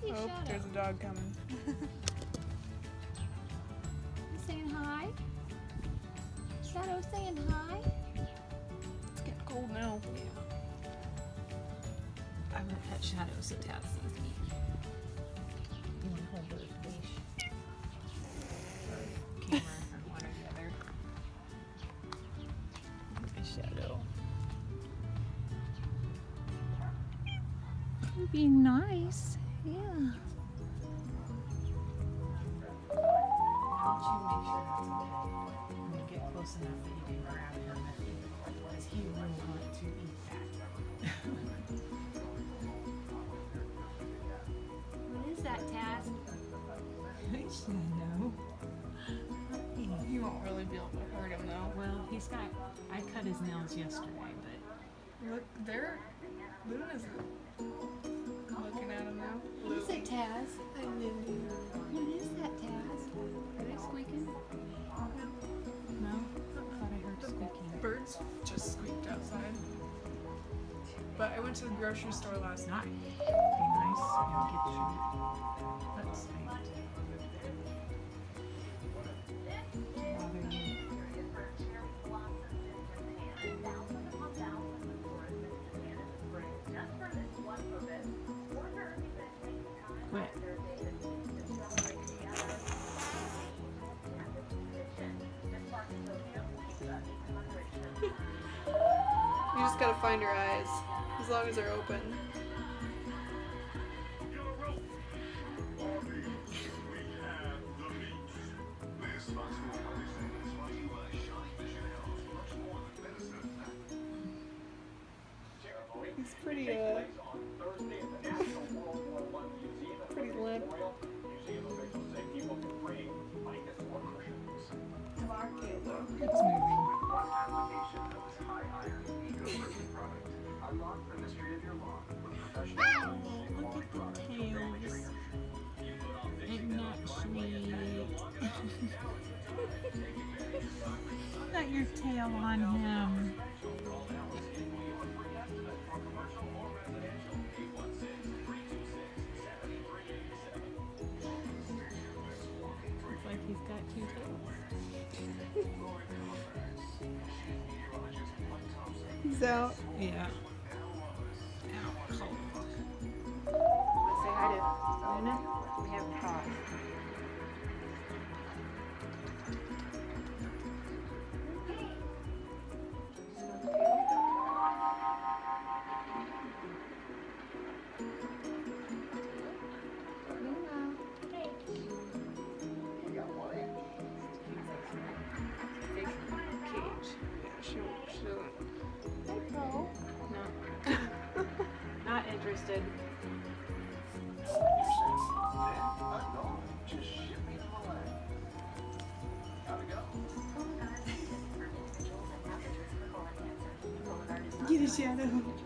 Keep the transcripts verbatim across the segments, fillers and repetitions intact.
see a Oh, shadow. there's a dog coming. You saying hi? Shadow saying hi? It's getting cold now. I'm gonna pet Shadow so Taz sees me. You want to hold the leash? Or camera, or one or the other. My Shadow. You're being nice. Yeah. How would you make sure that's okay? When you get close enough that you can grab him, because he will want to eat that. What is that, Taz? Shadow. You won't really be able to hurt him though. Well, he's got. I cut his nails yesterday, but Look, there. Luna's looking at him now. What is it, Taz? What is that, Taz? Are they squeaking? no. I thought I heard squeaking. Birds just squeaked outside. But I went to the grocery store last night. Be nice and get your butt spanked. Bother you. Quit. You just gotta find your eyes, as long as they're open. He's pretty, uh, pretty limp. It's moving. Look at the tails. Isn't that sweet? Got your tail on him. Looks like he's got two tails. He's out. Yeah. Say hi to Luna. We haven't talked. Cage. Yeah, she, she doesn't. No. Not interested. Get a Shadow.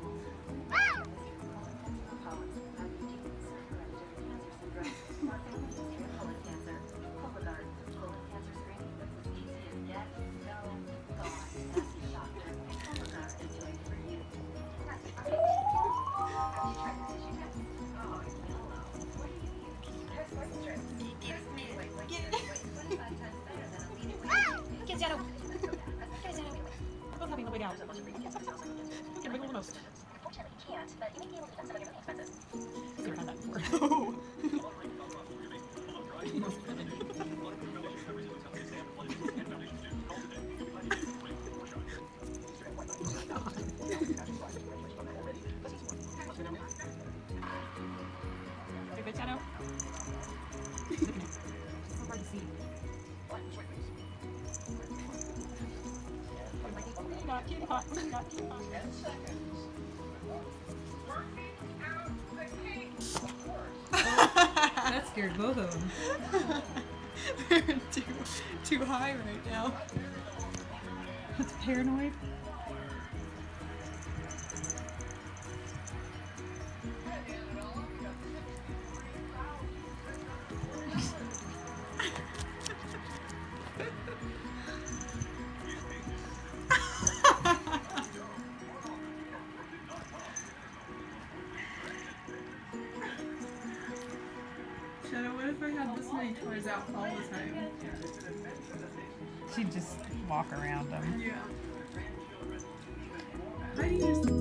Get Shadow! Get Shadow! I'm having the wig out. You can wiggle the most. Unfortunately, you can't, but you may be able to deduct some of your living expenses. He's never done that before. You're good, Shadow? Look at it. It's so hard to see. You got kitty pot. You got kitty pot. That scared both of them. They're too, too high right now. That's paranoid. Jenna, what if I had this many toys out all the time? She'd just walk around them. Yeah. How do you just...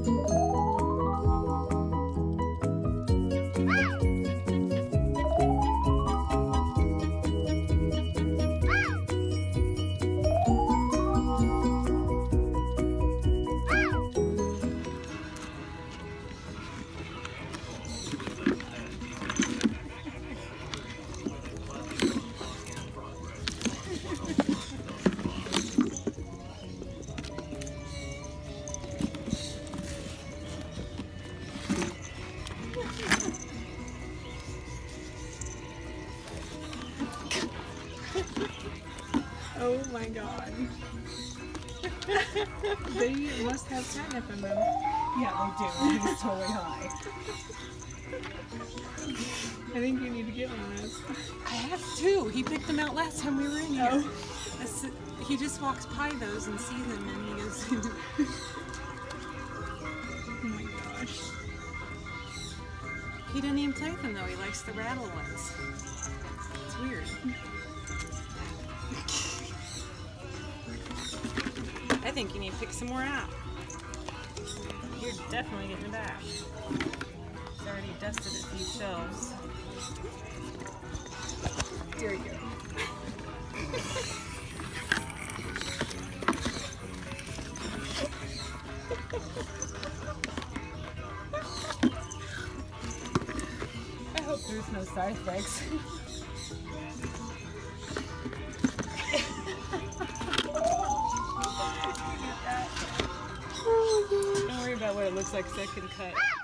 Oh my god. They must have catnip in them. Yeah, they do. He's totally high. I think you need to get one of those. I have two. He picked them out last time we were in here. Oh. That's- He just walks by those and sees them and he goes, Oh my gosh. he didn't even play with them though. He likes the rattle ones. It's weird. I think you need to pick some more out. You're definitely getting a bath. He's already dusted a few shelves. Here you go. I hope there's no side effects. Don't worry about what it looks like, 'cause I can cut.